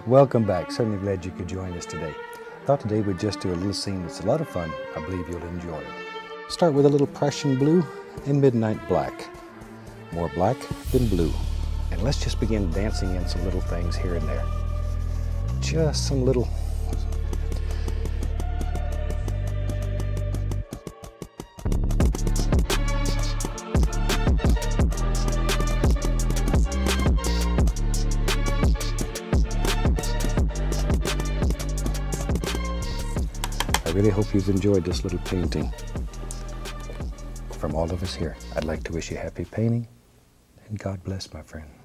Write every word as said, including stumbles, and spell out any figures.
Welcome back. Certainly glad you could join us today. Thought today we'd just do a little scene that's a lot of fun. I believe you'll enjoy it. Start with a little Prussian blue and midnight black. More black than blue. And let's just begin dancing in some little things here and there. Just some little... I really hope you've enjoyed this little painting. From all of us here, I'd like to wish you happy painting, and God bless, my friend.